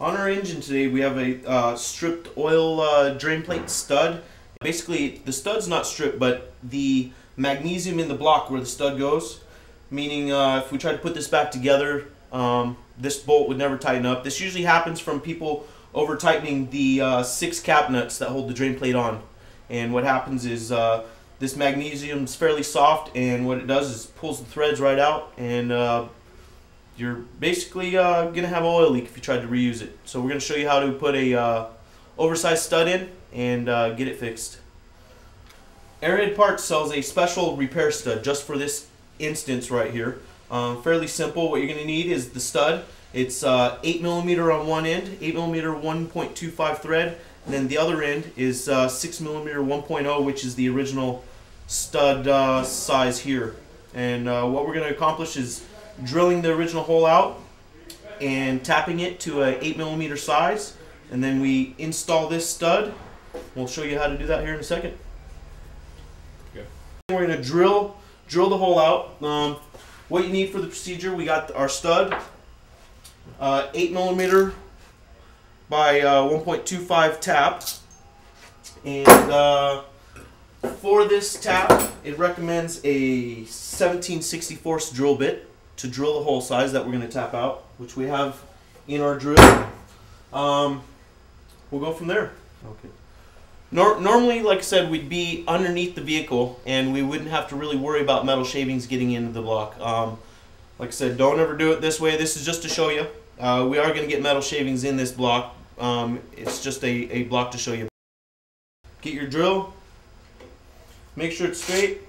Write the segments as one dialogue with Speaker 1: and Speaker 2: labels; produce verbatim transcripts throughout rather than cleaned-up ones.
Speaker 1: On our engine today, we have a uh, stripped oil uh, drain plate stud. Basically, the stud's not stripped, but the magnesium in the block where the stud goes, meaning uh, if we try to put this back together, um, this bolt would never tighten up. This usually happens from people over tightening the uh, six cap nuts that hold the drain plate on. And what happens is uh, this magnesium is fairly soft, and what it does is pulls the threads right out, and uh, you're basically uh, going to have an oil leak if you tried to reuse it. So we're going to show you how to put a uh, oversized stud in and uh, get it fixed. Airhead Parts sells a special repair stud just for this instance right here. Um, fairly simple. What you're going to need is the stud. It's uh, eight millimeter on one end, eight millimeter one point two five thread, and then the other end is uh, six millimeter one point oh, which is the original stud uh, size here. And uh, what we're going to accomplish is drilling the original hole out and tapping it to a eight millimeter size, and then we install this stud. We'll show you how to do that here in a second. Okay. We're going to drill drill the hole out. Um, what you need for the procedure: we got our stud, uh, eight millimeter by uh, one point two five tap, and uh, for this tap, it recommends a seventeen sixty-fourths drill bit to drill the hole size that we're going to tap out, which we have in our drill. Um, we'll go from there. Okay. Nor normally, like I said, we'd be underneath the vehicle and we wouldn't have to really worry about metal shavings getting into the block. Um, like I said, don't ever do it this way. This is just to show you. Uh, we are going to get metal shavings in this block. Um, it's just a, a block to show you. Get your drill. Make sure it's straight.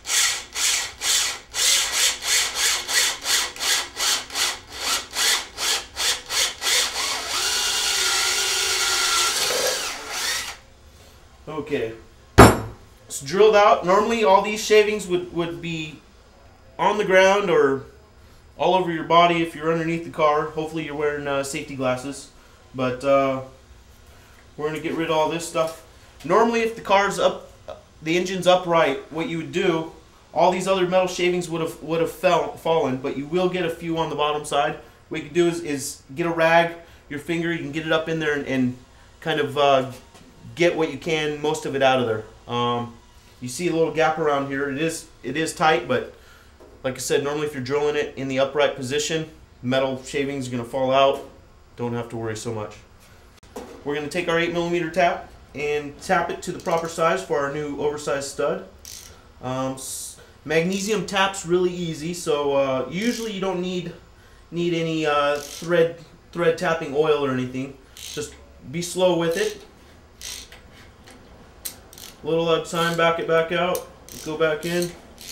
Speaker 1: Okay, it's drilled out. Normally all these shavings would, would be on the ground or all over your body if you're underneath the car. Hopefully you're wearing uh, safety glasses. But uh, we're going to get rid of all this stuff. Normally if the car's up, the engine's upright, what you would do, all these other metal shavings would have would have fell, fallen, but you will get a few on the bottom side. What you can do is, is get a rag, your finger, you can get it up in there and, and kind of uh, get what you can, most of it out of there. Um, you see a little gap around here. It is it is tight, but like I said, normally if you're drilling it in the upright position, metal shavings are going to fall out. Don't have to worry so much. We're going to take our eight millimeter tap and tap it to the proper size for our new oversized stud. Um, magnesium tap's really easy, so uh, usually you don't need need any uh, thread thread tapping oil or anything. Just be slow with it. A little at a time, back it back out, go back in.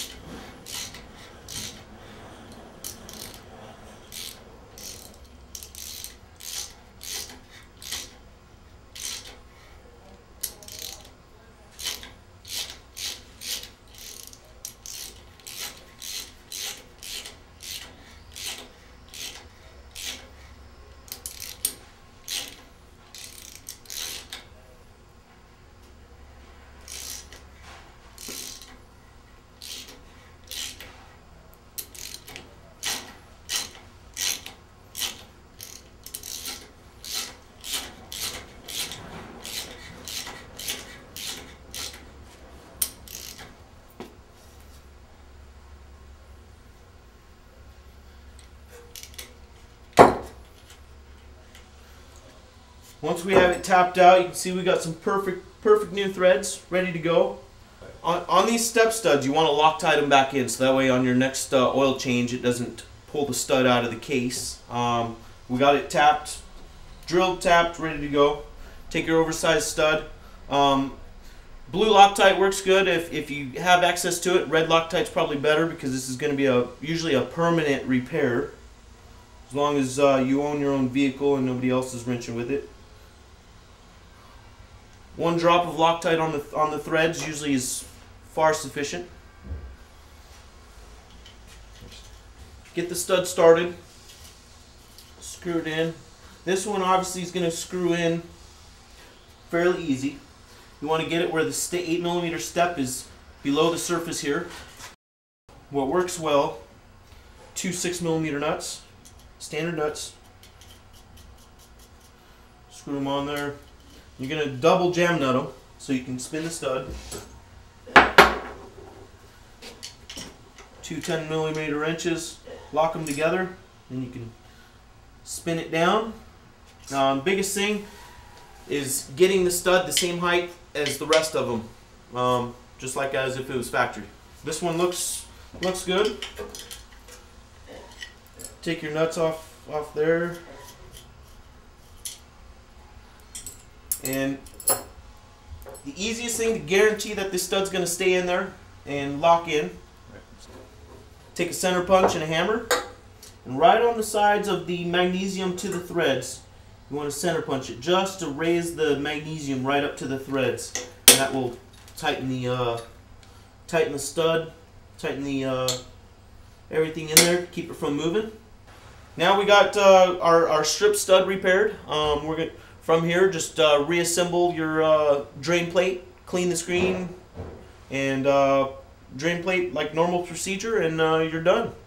Speaker 1: Once we have it tapped out, you can see we got some perfect perfect new threads ready to go. On, on these step studs, you want to Loctite them back in, so that way on your next uh, oil change it doesn't pull the stud out of the case. Um, we got it tapped, drilled, tapped, ready to go. Take your oversized stud. Um, blue Loctite works good if, if you have access to it. Red Loctite's probably better because this is going to be a usually a permanent repair, as long as uh, you own your own vehicle and nobody else is wrenching with it. One drop of Loctite on the on the threads usually is far sufficient. Get the stud started. Screw it in. This one obviously is going to screw in fairly easy. You want to get it where the eight millimeter step is below the surface here. What works well, two six millimeter nuts, standard nuts. screw them on there. You're going to double jam nut them so you can spin the stud. Two ten millimeter wrenches, lock them together, and you can spin it down. Um, biggest thing is getting the stud the same height as the rest of them, um, just like as if it was factory. This one looks looks good. Take your nuts off off there, and the easiest thing to guarantee that this stud's going to stay in there and lock in. Take a center punch and a hammer, and right on the sides of the magnesium to the threads, you want to center punch it just to raise the magnesium right up to the threads, and that will tighten the uh, tighten the stud, tighten the uh, everything in there, keep it from moving. Now we got uh, our our strip stud repaired. Um, we're gonna from here just uh, reassemble your uh, drain plate, clean the screen, and uh, drain plate like normal procedure, and uh, you're done.